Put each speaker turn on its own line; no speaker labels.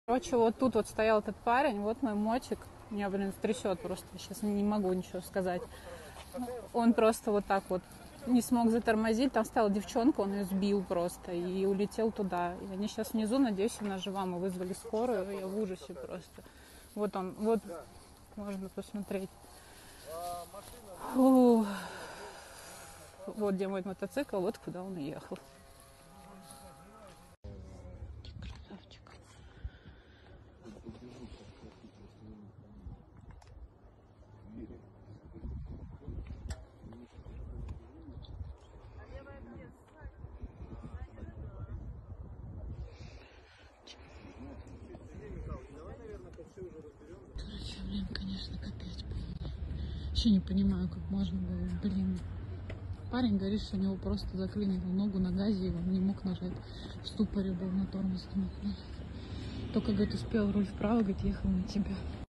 Короче, вот тут вот стоял этот парень, вот мой мотик. Меня, блин, трясет просто. Сейчас не могу ничего сказать. Он просто вот так вот не смог затормозить. Там стояла девчонка, он ее сбил просто и улетел туда. И они сейчас внизу, надеюсь, она жива. Мы вызвали скорую, я в ужасе просто. Вот он, вот можно посмотреть. Фу. Вот где мой мотоцикл, вот куда он ехал. Красавчик. Короче, блин, конечно, капец был. Вообще не понимаю, как можно было, блин. Парень говорит, что у него просто заклинило ногу на газе, и он не мог нажать. В ступоре был, на тормоз не мог нажать. Только, говорит, успел руль вправо, говорит, ехал на тебя.